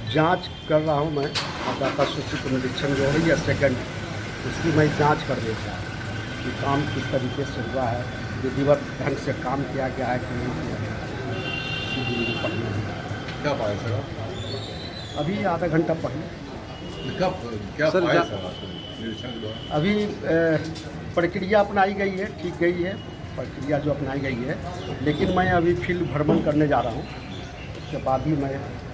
जांच कर रहा हूं मैं मतदाता सूची का निरीक्षण जो हो रही है सेकंड, उसकी मैं जांच कर देता हूँ कि काम किस तरीके से हुआ है, विधिवत ढंग से काम किया गया है कि नहीं किया गया है। इसी बिंदु पर मैं क्या पाया सर आप? अभी आधा घंटा पहले कब क्या सर, पाया सर आपको निरीक्षण के दौरान? अभी प्रक्रिया अपनाई गई है, ठीक गई है प्रक्रिया जो अपनाई गई है, लेकिन मैं अभी फील्ड भ्रमण करने जा रहा हूँ, उसके बाद ही मैं